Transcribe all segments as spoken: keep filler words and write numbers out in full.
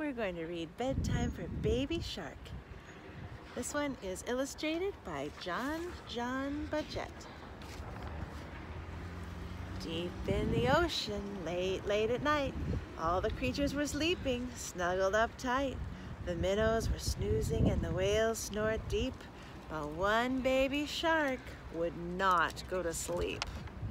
we're going to read Bedtime for Baby Shark. This one is illustrated by John John Budget. Deep in the ocean, late, late at night, all the creatures were sleeping, snuggled up tight. The minnows were snoozing and the whales snored deep, but one baby shark would not go to sleep.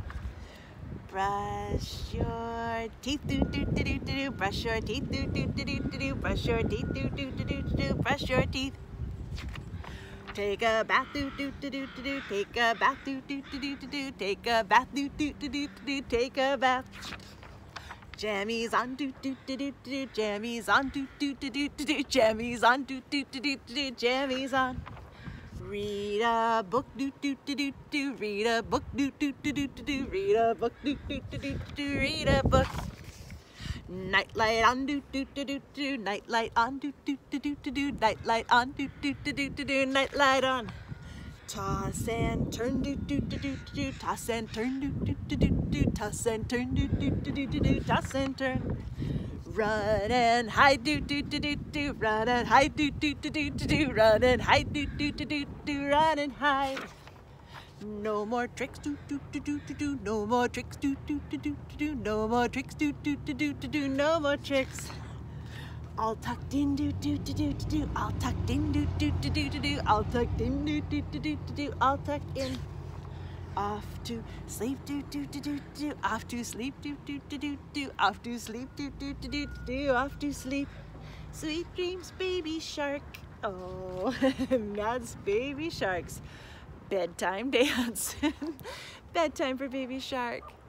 Brush your teeth, do do do do do do. Brush your teeth, do do do do do do. Brush your teeth, do do do do do do. Brush your teeth. Take a bath, do do do do do do. Take a bath, do do do do do do. Take a bath, do do do do do do. Take a bath. Jammies on, do do do do do. Jammies on, do do do do do. Jammies on, do do do do do. Jammies on. Read a book, do do do do do. Read a book, do do do do do. Read a book, do do do do do. Read a book. Night light on, do do do do do. Night light on, do do do do do. Night light on, do do do do do. Night light on. Toss and turn, do do do do do. Toss and turn, do do do do do. Toss and turn, do do do do do. Toss and turn. Run and hide, do do do do do. Run and hide, do do do do do. Run and hide, do do do do do. Run and hide. No more tricks, do do do do do do. No more tricks, do do do do do. No more tricks, do do do do do. No more tricks. All tucked in, do do do do do. All tucked in, do do do do do. All tucked in, do do do do do. All tucked in. Off to sleep, do do do do do. Off to sleep, do do do do do. Off to sleep, do do do do do. Off to sleep. Sweet dreams, baby shark. Oh, that's baby sharks. Bedtime dance. Bedtime for baby shark.